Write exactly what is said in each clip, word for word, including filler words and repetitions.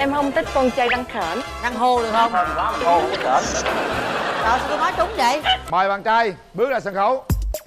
Em không thích con trai răng khểnh. Răng hô được không? Hên quá mà hô không có khểnh. Trời, sao tôi nói trúng vậy? Mời bạn trai bước ra sân khấu.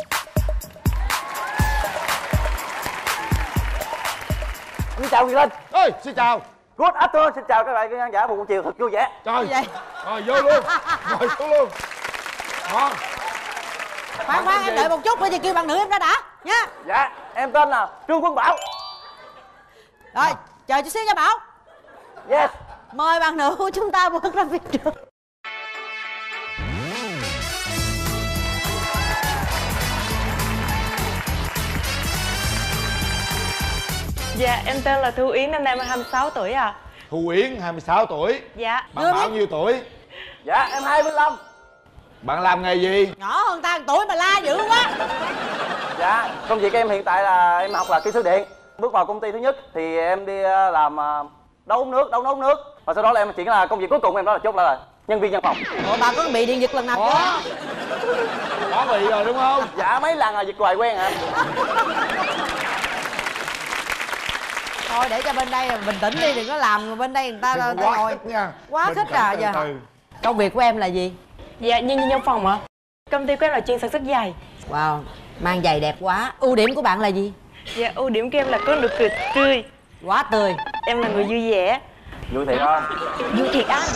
Xin chào Quyền Linh. Ơi, xin chào. Good afternoon, xin chào các bạn khán giả một buổi chiều thật vui vẻ. Trời Gì vậy? Rồi vô luôn. Ngồi xuống luôn. Ngon. Khoan khoan, em đợi một chút, bây giờ kêu bạn nữ em ra đã nha. Dạ, em tên là Trương Quân Bảo. Rồi, chờ chút xíu nha Bảo. Yes. Mời bạn nữ của chúng ta bước ra phía trước. Dạ, em tên là Thu Yến, năm nay em hai mươi sáu tuổi à. Thu Yến, hai mươi sáu tuổi. Dạ. Bạn bao nhiêu tuổi? Dạ, em hai mươi lăm. Bạn làm nghề gì? Nhỏ hơn ta một tuổi mà la dữ quá. Dạ, công việc em hiện tại là em học là kỹ sư điện. Bước vào công ty thứ nhất thì em đi làm đấu uống nước, đấu nấu nước. Và sau đó là em chuyển là công việc cuối cùng em đó là chốt là nhân viên văn phòng. Ủa, bà có bị điện giật lần nào chưa? Có bị rồi đúng không? Dạ, mấy lần là giật hoài quen hả? Thôi để cho bên đây bình tĩnh đi, đừng có làm bên đây người ta ta Quá ngồi khích nha. quá Bình khích tĩnh à từ giờ. từ. Công việc của em là gì? Dạ, nhân viên văn phòng ạ. Công ty của em là chuyên sản xuất giày. Wow, mang giày đẹp quá. Ưu điểm của bạn là gì? Dạ, ưu điểm của em là có nụ cười tươi. Quá tươi. Em là người vui vẻ. Vui thiệt không? Vui thiệt anh.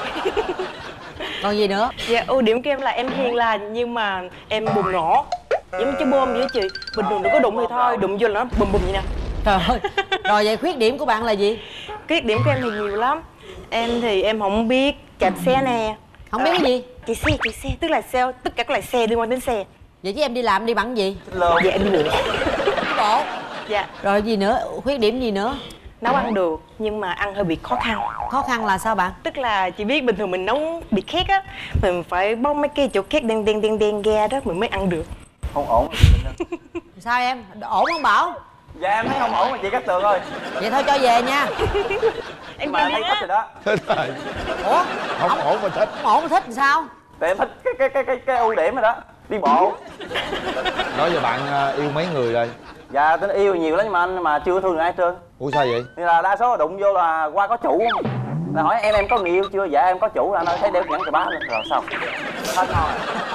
Còn gì nữa? Dạ, ưu điểm của em là em hiền lành nhưng mà em bùng nổ. Giống như trái bom vậy đó chị. Bình thường đừng có đụng thì thôi, đụng vô là nó bùm bùm vậy nè. Trời ơi. Rồi vậy khuyết điểm của bạn là gì? Khuyết điểm của em thì nhiều lắm. Em thì em không biết chạy xe nè. Không biết cái gì? Chạy xe, chạy xe, tức là sao? Tất cả các loại xe liên quan đến xe. Vậy chứ em đi làm đi bằng gì? Lương. Dạ, em đi lừa. Bộ. Dạ. Rồi gì nữa? Khuyết điểm gì nữa? Nấu ăn được nhưng mà ăn hơi bị khó khăn. Khó khăn là sao bạn? Tức là chị biết bình thường mình nấu bị khét á, mình phải bóc mấy cái chỗ khét đen đen đen đen ra đó mình mới ăn được. Không ổn. Sao em? Ổn không Bảo? Dạ em thấy không ổn mà chị Cát Tường ơi. Vậy thôi cho về nha. Em Mà đi thấy đi thích á. rồi đó. Thích rồi. Ủa? Không ổn mà thích. Không ổn mà thích làm sao? Tại em thích cái cái cái cái, cái ưu điểm rồi đó. Đi bộ. Nói giờ bạn uh, yêu mấy người rồi? Dạ tính yêu nhiều lắm nhưng mà anh mà chưa thương được ai hết trơn. Ủa sao vậy? Thì là đa số là đụng vô là qua có chủ không? Là hỏi em em có người yêu chưa? Dạ em có chủ, là anh ơi thấy đeo nhẫn cho bá nữa. Rồi sao? Hết thôi.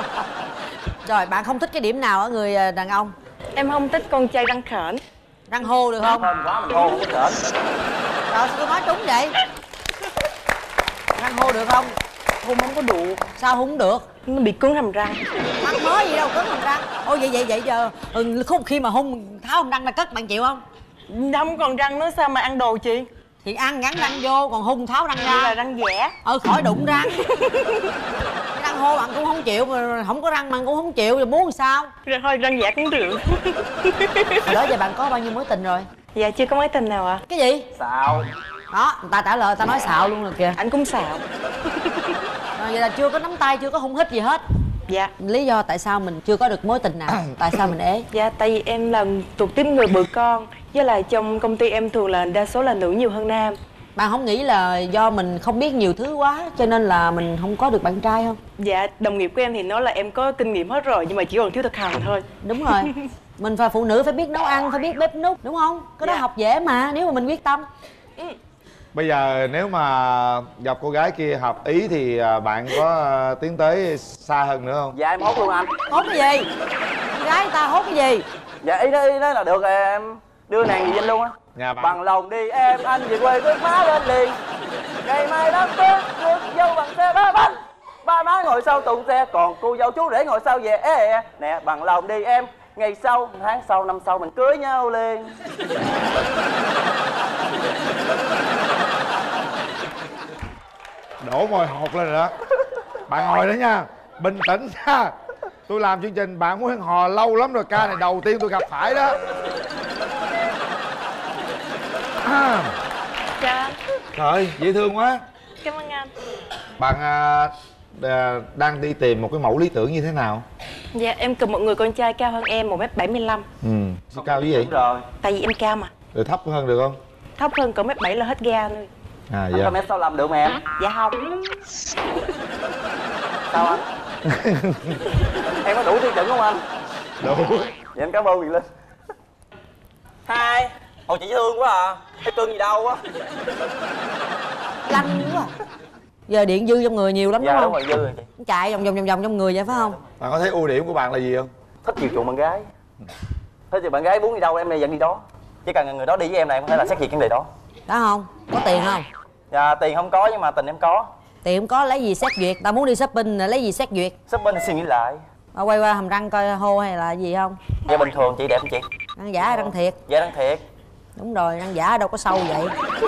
Rồi bạn không thích cái điểm nào ở người đàn ông? Em không thích con trai răng khểnh. Răng hô được không? Hên quá mình hô không có khểnh. Rồi sao tôi nói trúng vậy? Răng hô được không? Hôn không có đủ. Sao không được? Nó bị cứng hàm răng. Mắc mới gì đâu cứng hàm răng. Ôi vậy vậy vậy giờ ừ, khúc khi mà hung tháo hàm răng ra cất bạn chịu không? Không còn răng nữa sao mà ăn đồ chị? Thì ăn gắn răng vô còn hung tháo răng Như ra. là răng vẽ. Ừ khỏi đụng răng. Cái răng hô bạn cũng không chịu mà không có răng bạn cũng không chịu rồi muốn làm sao? Rồi thôi răng vẽ cũng được. Hồi đó giờ bạn có bao nhiêu mối tình rồi? Dạ chưa có mối tình nào ạ. À? Cái gì? Xạo. Đó người ta trả lời ta nói xạo luôn rồi kìa. Anh cũng xạo. Rồi vậy là chưa có nắm tay chưa có hung hít gì hết. Dạ. Lý do tại sao mình chưa có được mối tình nào? Tại sao mình ế? Dạ tại vì em là thuộc tiếp người bự con. Với lại trong công ty em thường là đa số là nữ nhiều hơn nam. Bạn không nghĩ là do mình không biết nhiều thứ quá cho nên là mình không có được bạn trai không? Dạ đồng nghiệp của em thì nói là em có kinh nghiệm hết rồi nhưng mà chỉ còn thiếu thực hành thôi. Đúng rồi. Mình phải phụ nữ phải biết nấu ăn, phải biết bếp núc đúng không? Cái đó Dạ. học dễ mà nếu mà mình quyết tâm. Ừ. Bây giờ nếu mà gặp cô gái kia hợp ý thì à, bạn có à, tiến tới xa hơn nữa không? Dạ em hốt luôn anh. Hốt cái gì? Con gái người ta hốt cái gì? Dạ ý đó, ý đó là được em đưa nàng về Vinh luôn á. Nhà bạn. Bằng lòng đi em anh về quê rước má lên liền. Ngày mai đám cưới rước dâu bằng xe ba bánh. Ba má ngồi sau tụng xe còn cô dâu chú rể ngồi sau về ê ê. Nè bằng lòng đi em. Ngày sau, tháng sau, năm sau mình cưới nhau liền. Đổ mồi hột lên rồi đó. Bạn ngồi đó nha. Bình tĩnh nha. Tôi làm chương trình bạn muốn hẹn hò lâu lắm rồi. Ca này đầu tiên tôi gặp phải đó. À. Chào anh. Trời ơi, dễ thương quá. Cảm ơn anh. Bạn à, à, đang đi tìm một cái mẫu lý tưởng như thế nào? Dạ em cần một người con trai cao hơn em một mét bảy mươi lăm. Ừ, sao cao như vậy? Đúng rồi. Tại vì em cao mà. Rồi thấp hơn được không? Thấp hơn cỡ mét bảy là hết ga thôi. À Anh dạ. có mét sáu lăm được mà em. Dạ không. Sao anh? Em có đủ tiêu chuẩn không anh? Đủ. Vậy anh cảm ơn Quyền Linh. Hai. Ồ chị dễ thương quá à. Thấy cưng gì đâu á. lanh quá. Giờ điện dư trong người nhiều lắm Dạ đúng đúng không? rồi, dư rồi chị. Chạy vòng vòng vòng vòng trong người vậy phải không? Bạn có thấy ưu điểm của bạn là gì không? Thích chiều chuộng bạn gái. Thế thì bạn gái muốn đi đâu em dẫn đi đó. Chỉ cần người đó đi với em là em có thể là xét duyệt vấn đề đó. Đó không? Có tiền không? Dạ tiền không có nhưng mà tình em có. Tiền không có lấy gì xét duyệt? Tao muốn đi shopping là lấy gì xét duyệt? Shopping suy nghĩ lại. Tao quay qua hàm răng coi hô hay là gì không? Dạ bình thường chị đẹp không chị? Răng giả hay răng thiệt? Dạ đang thiệt. Đúng rồi, răng giả đâu có sâu vậy.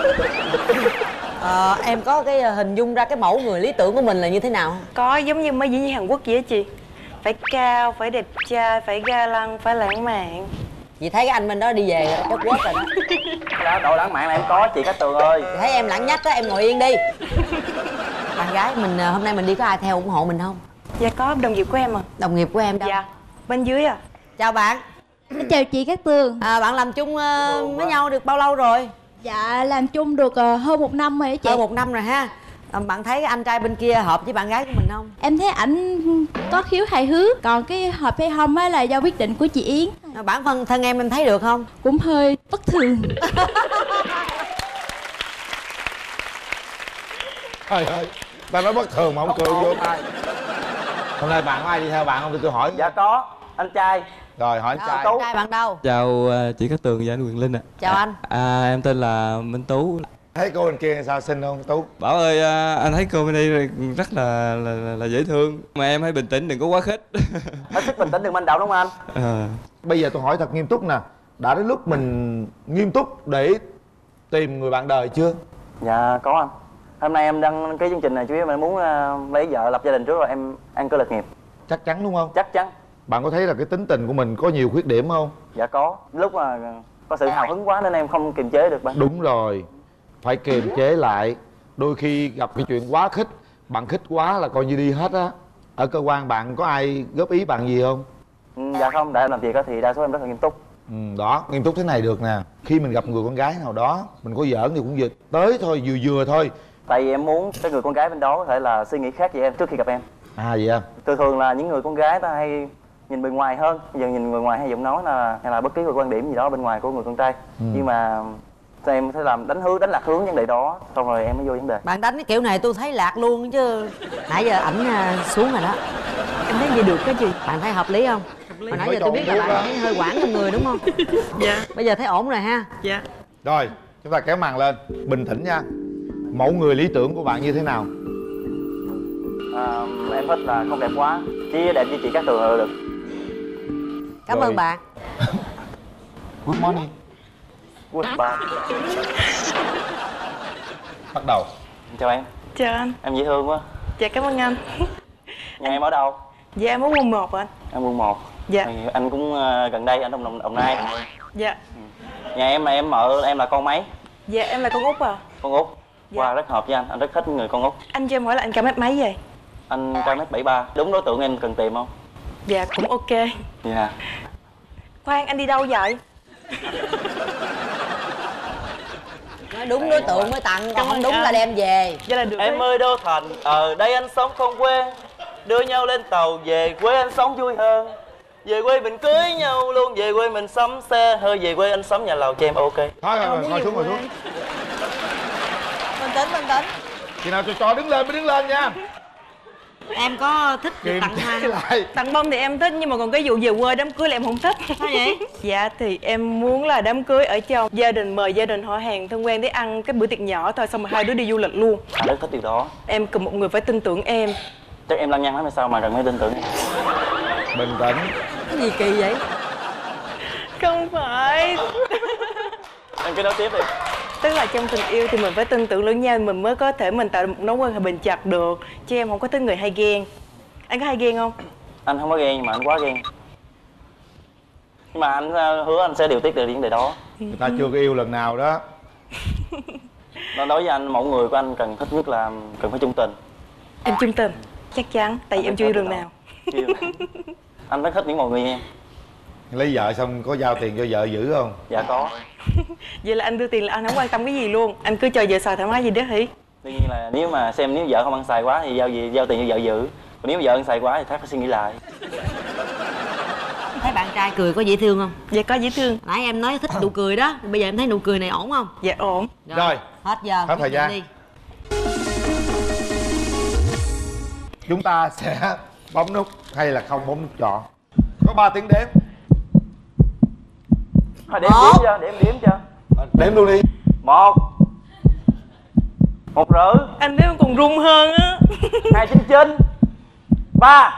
Ờ, em có cái hình dung ra cái mẫu người lý tưởng của mình là như thế nào không? Có giống như mấy diễn viên Hàn Quốc vậy á chị. Phải cao, phải đẹp trai, phải ga lăng, phải lãng mạn. Chị thấy cái anh bên đó đi về rồi, chất quất rồi đó. Đó, độ lãng mạn là em có chị Cát Tường ơi. Chị thấy em lãng nhách đó, em ngồi yên đi. Bạn gái mình hôm nay mình đi có ai theo ủng hộ mình không? Dạ có, đồng nghiệp của em à. Đồng nghiệp của em đâu? Dạ, bên dưới à. Chào bạn. Chào chị Cát Tường. À, bạn làm chung uh, với nhau được bao lâu rồi? Dạ làm chung được uh, hơn một năm rồi đó chị. Hơn một năm rồi ha. À, bạn thấy anh trai bên kia hợp với bạn gái của mình không? Em thấy ảnh có khiếu hài hước. Còn cái hợp hay không á là do quyết định của chị Yến. À, bản thân thân em em thấy được không? Cũng hơi bất thường. Trời ơi, ta nói bất thường mà không cười vô tai. Hôm nay bạn có ai đi theo bạn không? Thì tôi hỏi. Dạ có, anh trai. Rồi hỏi anh Đâu, trai. anh trai bạn đâu? Chào uh, chị Cát Tường và anh Quyền Linh ạ. Chào anh. À, em tên là Minh Tú. Thấy cô bên kia sao xinh không Tú? Bảo ơi, uh, anh thấy cô bên đây rất là là, là là dễ thương. Mà em hãy bình tĩnh, đừng có quá khích. Hết sức bình tĩnh đừng manh động đúng không anh? À. Bây giờ tôi hỏi thật nghiêm túc nè. Đã đến lúc mình nghiêm túc để tìm người bạn đời chưa? Dạ có anh. Hôm nay em đăng cái chương trình này chủ yếu em muốn uh, lấy vợ lập gia đình trước rồi em ăn cơ lập nghiệp. Chắc chắn đúng không? Chắc chắn. Bạn có thấy là cái tính tình của mình có nhiều khuyết điểm không? Dạ có. Lúc mà có sự hào hứng quá nên em không kiềm chế được bạn. Đúng rồi. Phải kiềm chế lại. Đôi khi gặp cái chuyện quá khích, bạn khích quá là coi như đi hết á. Ở cơ quan bạn có ai góp ý bạn gì không? Ừ, dạ không, để em làm việc đó thì đa số em rất là nghiêm túc. Ừ, đó, nghiêm túc thế này được nè. Khi mình gặp người con gái nào đó, mình có giỡn thì cũng vừa tới thôi, vừa vừa thôi. Tại vì em muốn cái người con gái bên đó có thể là suy nghĩ khác với em trước khi gặp em. À vậy à? Thường thường là những người con gái ta hay nhìn bề ngoài hơn. Bây giờ nhìn người ngoài hay giọng nói là hay là bất cứ một quan điểm gì đó bên ngoài của người con trai. Ừ. Nhưng mà em sẽ làm đánh hướng đánh lạc hướng vấn đề đó, xong rồi em mới vô vấn đề. Bạn đánh cái kiểu này tôi thấy lạc luôn chứ. Nãy giờ ảnh uh, xuống rồi đó. Em thấy vậy được cái gì? Bạn thấy hợp lý không? Hồi nãy giờ tôi biết là bạn thấy hơi quảng trong người đúng không? Dạ. Bây giờ thấy ổn rồi ha? Dạ. Rồi, chúng ta kéo màn lên. Bình tĩnh nha. Mẫu người lý tưởng của bạn như thế nào? À, em thích là không đẹp quá, chỉ đẹp như chị Cát Tường là được. Cảm Rồi. ơn bạn. Good morning. Good bye. Bắt đầu. Chào em. Chào anh. Em dễ thương quá. Dạ cảm ơn anh. Nhà em ở đâu? Dạ em ở quận một anh. Em quận một. Dạ. Thì anh cũng uh, gần đây, anh trong Đồng, Đồng Nai. Dạ. Nhà em là em ở em là con mấy? Dạ em là con út à. Con út. Dạ. Wow, rất hợp với anh, anh rất thích người con út. Anh cho em hỏi là anh cao mét mấy vậy? Anh cao mét bảy ba, đúng đối tượng em cần tìm không? Dạ cũng ok. Dạ. Khoan anh đi đâu vậy? Nói đúng đối tượng mới tặng, còn Cảm không ơn đúng anh. là đem về. Vậy là được. Em đấy. ơi Đô Thành, ở đây anh sống không quê. Đưa nhau lên tàu về quê anh sống vui hơn. Về quê mình cưới nhau luôn, về quê mình sắm xe. Hơi về quê anh sống nhà lầu cho em ok. Thôi rồi, rồi, ngồi xuống, ngồi xuống. Bình tĩnh, bình tĩnh. Khi nào cho cho đứng lên mới đứng lên nha. Em có thích được Kiềm tặng hoa chế không? lại. Tặng bông thì em thích nhưng mà còn cái vụ về quê đám cưới là em không thích. Sao vậy? Dạ thì em muốn là đám cưới ở trong gia đình, mời gia đình họ hàng thân quen để ăn cái bữa tiệc nhỏ thôi, xong rồi hai đứa đi du lịch luôn. Anh rất thích điều đó. Em cần một người phải tin tưởng em. Chắc em lăng nhăng lắm hay sao mà cần phải tin tưởng em. Bình tĩnh. Cái gì kỳ vậy? Không phải. Em cứ nói tiếp đi. Tức là trong tình yêu thì mình phải tin tưởng lẫn nhau, mình mới có thể mình tạo một mối quan hệ bền chặt được. Chứ em không có tính người hay ghen. Anh có hay ghen không? Anh không có ghen nhưng mà anh quá ghen. Nhưng mà anh uh, hứa anh sẽ điều tiết được vấn đề đó. Người ta chưa có yêu lần nào đó. Đó, đối với anh, mẫu người của anh cần thích nhất là cần phải trung tình. Em trung tình. Chắc chắn, tại vì em chưa yêu đường nào. Chưa. Anh rất thích những mọi người như em. Lấy vợ xong có giao tiền cho vợ giữ không? Dạ có. Vậy là anh đưa tiền là anh không quan tâm cái gì luôn. Anh cứ chờ vợ xài thoải mái gì đó hỉ. Tuy nhiên là nếu mà xem nếu vợ không ăn xài quá thì giao gì giao tiền cho vợ giữ. Còn nếu vợ ăn xài quá thì thác phải suy nghĩ lại. Thấy bạn trai cười có dễ thương không? Dạ có dễ thương. Nãy em nói thích nụ cười đó, bây giờ em thấy nụ cười này ổn không? Dạ ổn. Rồi. Hết giờ. Hết thời gian. Đi. chúng ta sẽ bấm nút hay là không bấm nút chọn. Có ba tiếng đếm. Thôi để em đếm cho, để em đếm cho. Đếm luôn đi. Một. Một rưỡi. Anh thấy còn run hơn á. Hai chín chín. Ba.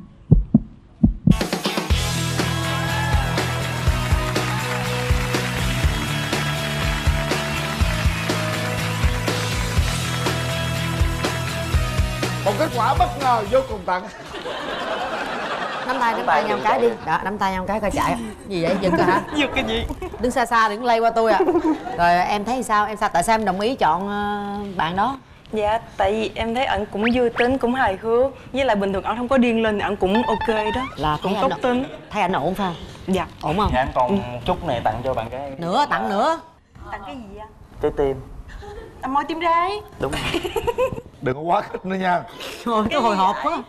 Một kết quả bất ngờ vô cùng tận. Nắm tay nắm tay nhau một cái đi. Đó, nắm tay nhau một cái coi chạy. Gì vậy, giật rồi hả? Giật cái gì? Đứng xa xa đừng lây qua tôi à. Rồi em thấy sao? Em sao? Tại sao em đồng ý chọn uh, bạn đó? Dạ, tại vì em thấy anh cũng vui tính, cũng hài hước. Với lại bình thường anh không có điên lên thì anh cũng ok đó. Là cũng thấy tốt anh tính. Thấy anh ổn phải không? Dạ. Ổn không? Dạ em còn chút này tặng cho bạn gái. Nữa, tặng nữa. Tặng cái gì anh? Trái tim. Anh môi tim rái. Đúng rồi. Đừng có quá khích nữa nha. Thôi, nó hồi hộp quá.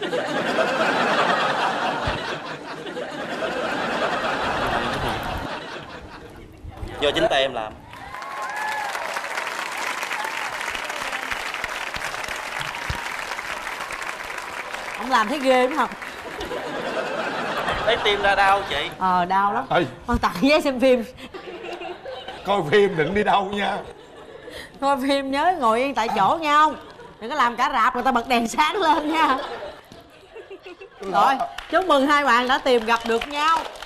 Do chính tay em làm. Ông làm thấy ghê đúng không? Thấy tim ra đau chị. Ờ, đau lắm. Ê, Con tặng vé xem phim. coi phim đừng đi đâu nha. Coi phim nhớ ngồi yên tại chỗ nha không? Đừng có làm cả rạp người ta bật đèn sáng lên nha. Rồi, chúc mừng hai bạn đã tìm gặp được nhau.